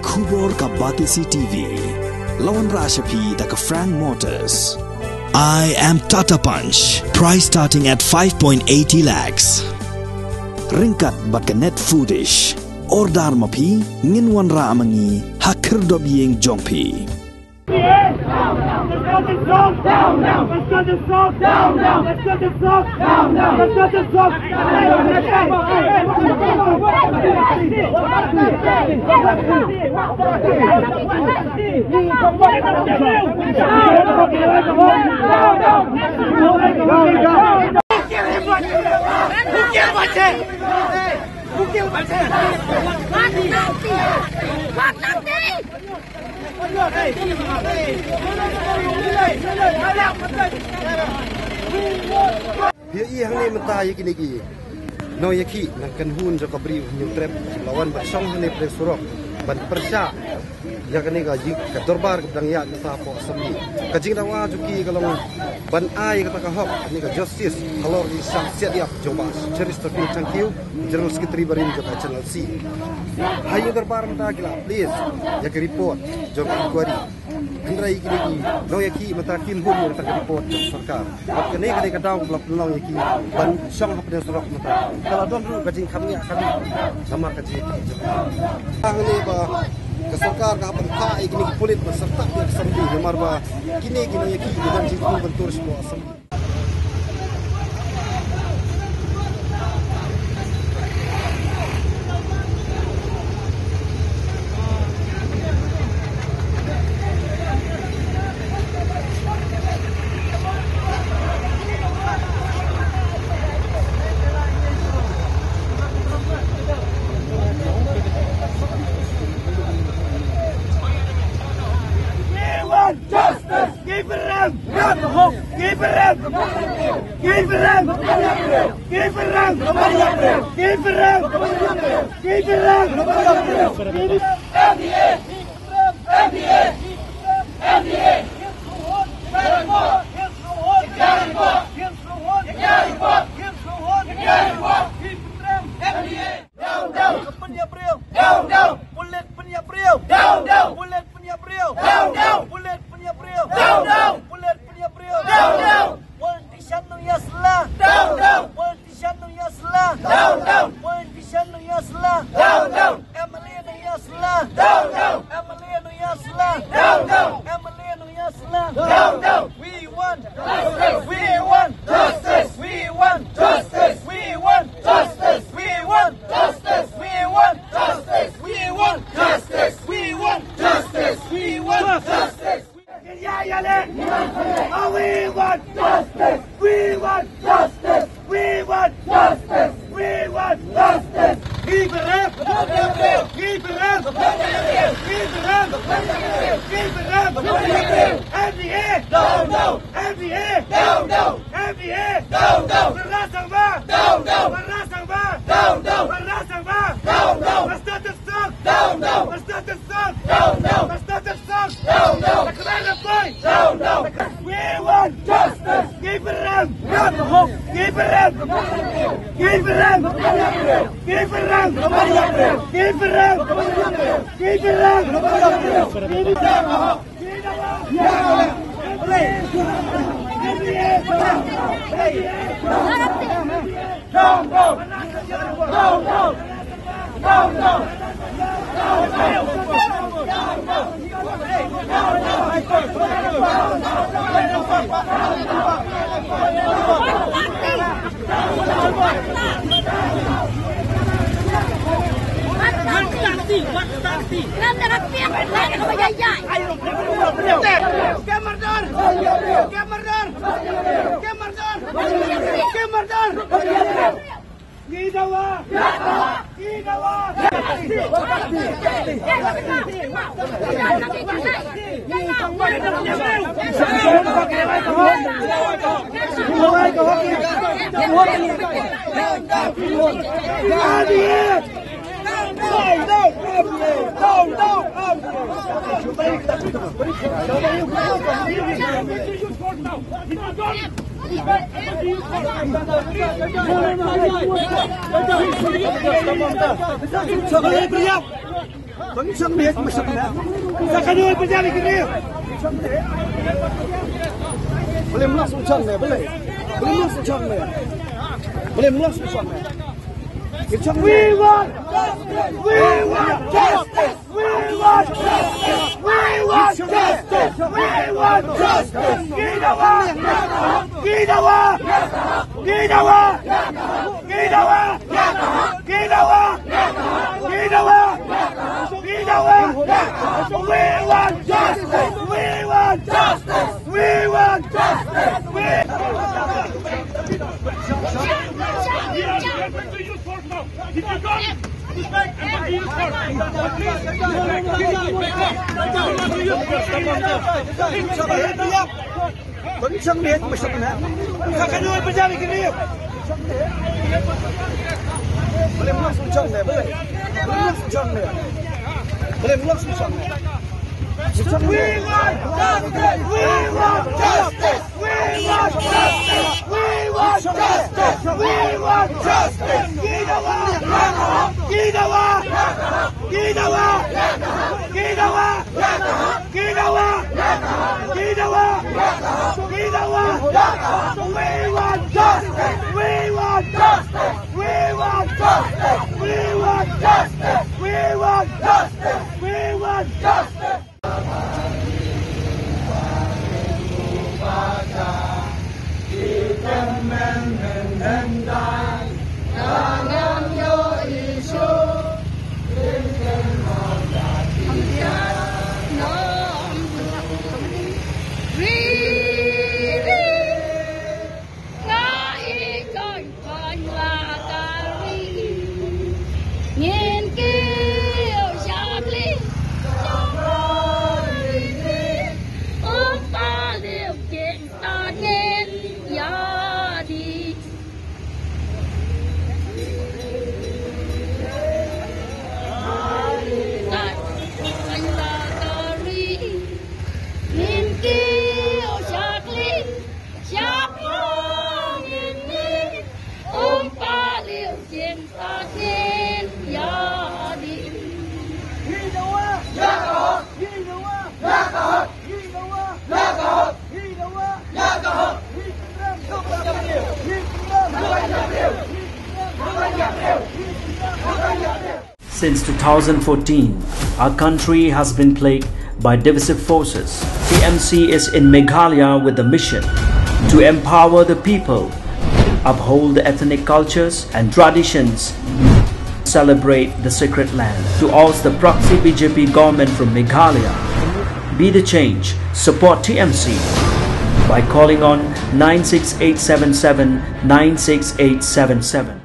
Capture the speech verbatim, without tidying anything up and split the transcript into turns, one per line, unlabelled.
Kubor ka Batisi T V. Lawan Rashapi taka Frank Motors. I am Tata Punch. Price starting at five point eight zero lakhs. Ringkat bat ka net foodish. Ordar mapi nginwan ra amangi hakir dob yeng jongpi.
Let's get this song down, down. Let's get this song down, down. Let's get this song down, down. Let's get this song
Dia iya hang ni mentah yaki niki. No yaki nang kanhun jo kabri nyum trap lawan bersong hane presurok ban persya ya kani ga jing ka dorbar kedang ya ta po sami ka jing dawa juki kalong ban ai kata ka hok ni ka justice kalor di sang siat ya jobas cheris to thank you general secretary barin jo channel C hayu dorbar mata gila please ya ke report jo inquiry andrai ki niki no yaki mata kim hun yo ta report sarkar at kani kani ka daw blok no yaki ban song hapne surok mata kala don ru ka jing khamnya kami sama ka jing ang ni ba ke sarkar ka bangka ikini kulit beserta dia sambil lemar ba kini kini yaki dengan jitu bentur semua sambil
Sebagai pria Kanun berjaya kiri.
Boleh melas ucap ni, boleh. Boleh melas ucap ni. Boleh melas ucap ni.
We want justice. We want justice. We want justice. We want justice. We want justice. Ginawa. Ginawa. Ginawa. Ginawa. Ginawa. Ginawa. Ginawa. We want justice. We want justice. We want justice. We If you got it, respect and what you use for.
Vẫn sân liệt mà sân nè.
Kanun berjaya kiri.
Boleh melas ucap ni, boleh. Boleh melas ucap ni. Boleh melas ucap ni.
We want justice. We want justice. We want justice. We want justice. We want justice. Ginawa. Ginawa. Ginawa. Ginawa. Ginawa. Ginawa. Ginawa. We want justice. We want justice. We want justice. We want justice. We want justice. We want justice.
Since two thousand fourteen, our country has been plagued by divisive forces. T M C is in Meghalaya with the mission to empower the people, uphold the ethnic cultures and traditions, celebrate the sacred land. To oust the proxy B J P government from Meghalaya, be the change, support T M C by calling on nine six eight seven seven nine six eight seven seven.